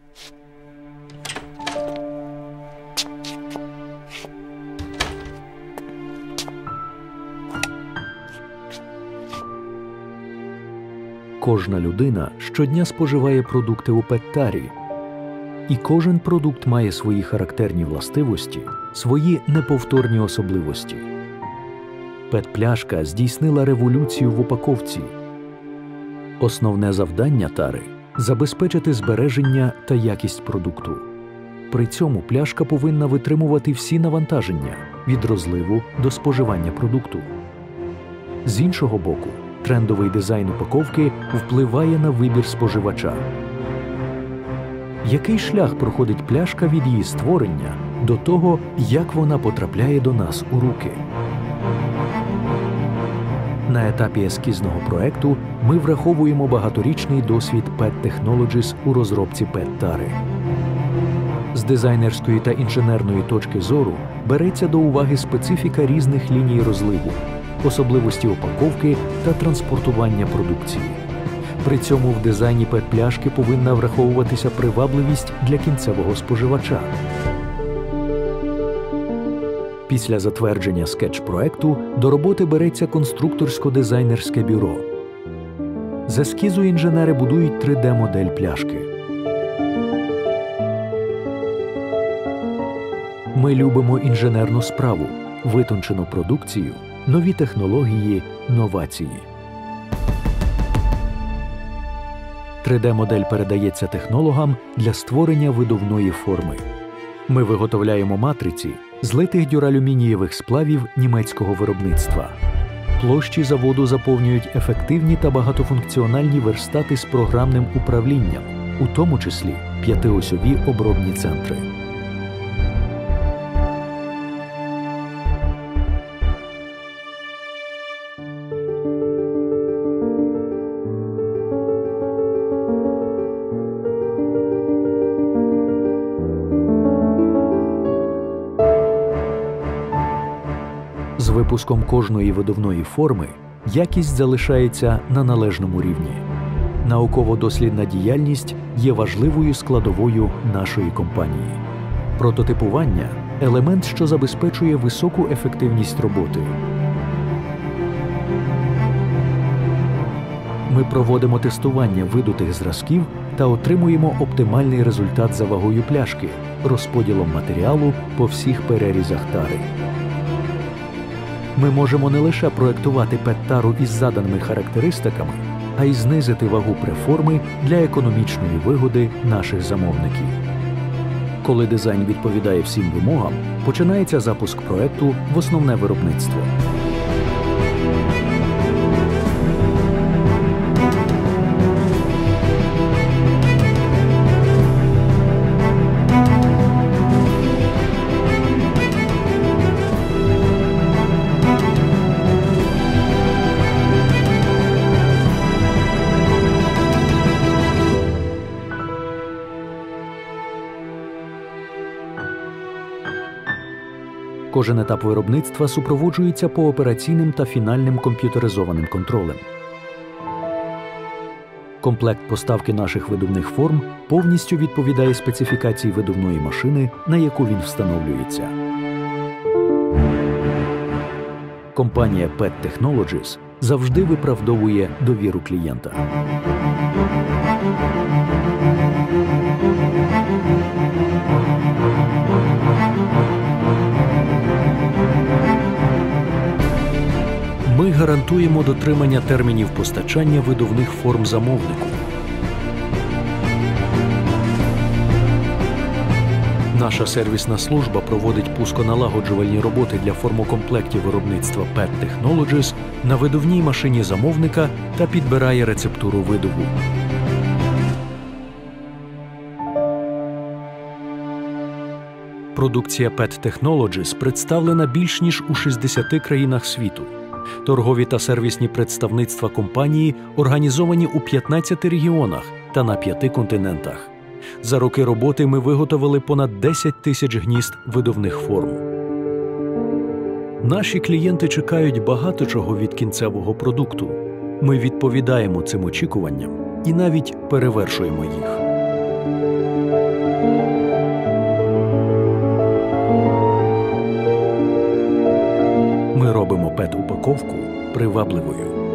Кожна людина щодня споживає продукти у пет-тарі. І кожен продукт має свої характерні властивості, свої неповторні особливості. Пет-пляшка здійснила революцію в упаковці. Основне завдання тари – забезпечити збереження та якість продукту. При цьому пляшка повинна витримувати всі навантаження – від розливу до споживання продукту. З іншого боку, трендовий дизайн упаковки впливає на вибір споживача. Який шлях проходить пляшка від її створення до того, як вона потрапляє до нас у руки? На етапі ескізного проекту ми враховуємо багаторічний досвід Pet Technologies у розробці пет-тари. З дизайнерської та інженерної точки зору береться до уваги специфіка різних ліній розливу, особливості упаковки та транспортування продукції. При цьому в дизайні пет-пляшки повинна враховуватися привабливість для кінцевого споживача. Після затвердження скетч-проекту до роботи береться конструкторсько-дизайнерське бюро. З ескізу інженери будують 3D-модель пляшки. Ми любимо інженерну справу, витончену продукцію, нові технології, новації. 3D-модель передається технологам для створення видувної форми. Ми виготовляємо матриці з литих дюралюмінієвих сплавів німецького виробництва. Площі заводу заповнюють ефективні та багатофункціональні верстати з програмним управлінням, у тому числі 5-осьові обробні центри. З випуском кожної видувної форми якість залишається на належному рівні. Науково-дослідна діяльність є важливою складовою нашої компанії. Прототипування – елемент, що забезпечує високу ефективність роботи. Ми проводимо тестування видутих зразків та отримуємо оптимальний результат за вагою пляшки, розподілом матеріалу по всіх перерізах тари. Ми можемо не лише проектувати пет-тару із заданими характеристиками, а й знизити вагу преформи для економічної вигоди наших замовників. Коли дизайн відповідає всім вимогам, починається запуск проекту в основне виробництво. Кожен етап виробництва супроводжується поопераційним та фінальним комп'ютеризованим контролем. Комплект поставки наших видувних форм повністю відповідає специфікації видувної машини, на яку він встановлюється. Компанія Pet Technologies завжди виправдовує довіру клієнта. Ми гарантуємо дотримання термінів постачання видувних форм замовнику. Наша сервісна служба проводить пусконалагоджувальні роботи для формокомплектів виробництва Pet Technologies на видувній машині замовника та підбирає рецептуру видуву. Продукція Pet Technologies представлена більш ніж у 60 країнах світу. Торгові та сервісні представництва компанії організовані у 15 регіонах та на 5 континентах. За роки роботи ми виготовили понад 10 тисяч гнізд видувних форм. Наші клієнти чекають багато чого від кінцевого продукту. Ми відповідаємо цим очікуванням і навіть перевершуємо їх. пет-упаковку привабливою.